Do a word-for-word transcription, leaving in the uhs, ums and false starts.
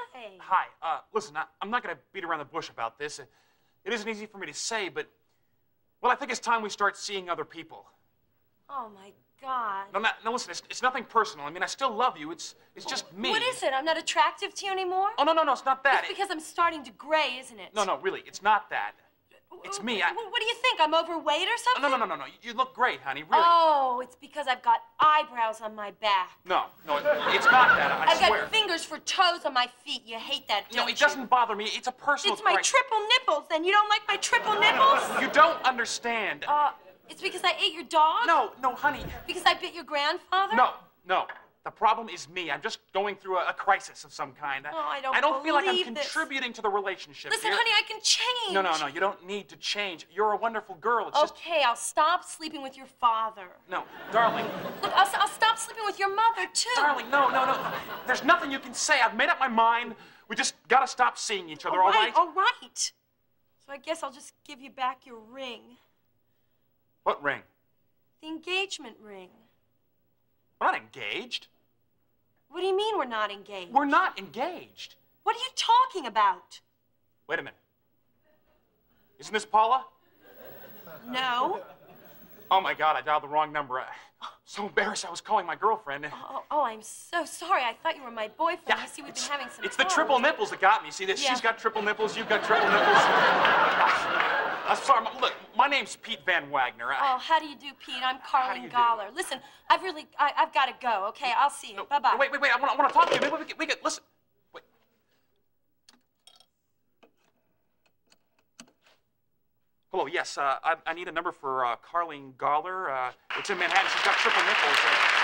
Hi. Hi. Uh, listen, I, I'm not going to beat around the bush about this. It, it isn't easy for me to say, but, well, I think it's time we start seeing other people. Oh, my God. No, no, no listen, it's, it's nothing personal. I mean, I still love you. It's, it's just me. What is it? I'm not attractive to you anymore? Oh, no, no, no, it's not that. It's because I'm starting to gray, isn't it? No, no, really, it's not that. It's me. I... What do you think? I'm overweight or something? No, no, no, no, no. You look great, honey, really. Oh, it's because I've got eyebrows on my back. No, no, it, it's not that, I I've swear. got fingers for toes on my feet. You hate that, don't you? No, it doesn't bother me. It's a personal It's my crisis. triple nipples, then. You don't like my triple nipples? You don't understand. Uh, it's because I ate your dog? No, no, honey. Because I bit your grandfather? No, no. The problem is me. I'm just going through a, a crisis of some kind. Oh, I don't I don't feel like I'm believe contributing this. to the relationship. Listen, here. honey, I can change. No, no, no. You don't need to change. You're a wonderful girl. It's just... Okay, I'll stop sleeping with your father. No, darling. Look, I'll, I'll stop sleeping with your mother, too. Darling, no, no, no. There's nothing you can say. I've made up my mind. We just gotta stop seeing each other, all right? All right. So I guess I'll just give you back your ring. What ring? The engagement ring. We're not engaged. What do you mean we're not engaged? We're not engaged. What are you talking about? Wait a minute. Isn't this Paula? No. Oh, my God, I dialed the wrong number. I'm so embarrassed. I was calling my girlfriend. Oh, oh, I'm so sorry. I thought you were my boyfriend. Yeah, You see, we've it's, been having some It's the problems. triple nipples that got me. See this? Yeah. She's got triple nipples. You've got triple nipples. I'm sorry. my- Look, my name's Pete Van Wagner. I, Oh, how do you do, Pete? I'm do Carlene you do? Goller. Listen, I've really, I, I've got to go. Okay, I'll see you. no, Bye-bye. Wait, wait, wait. I want, I want to talk to you. Maybe we could, we could listen. Wait. Hello. Yes. Uh, I, I need a number for uh, Carlene Goller. Uh, it's in Manhattan. She's got triple nipples. Uh,